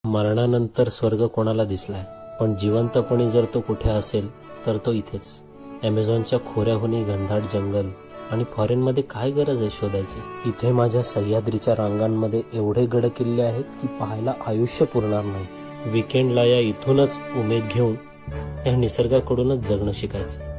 मरणानंतर स्वर्ग कोणाला दिसलाय, पण जिवंतपणी जर तो कुठे असेल तर तो इथेच. ॲमेझॉनच्या खोऱ्याहुनी घनदाट जंगल आणि फॉरेनमध्ये काय गरज आहे शोधायची. इथे माझ्या सह्याद्रीच्या रांगांमध्ये एवढे गड किल्ले आहेत की पाहायला आयुष्य पुरणार नाही. वीकेंडला या इथूनच उमेद घेऊन या निसर्गाकडूनच जगणं शिकायचं.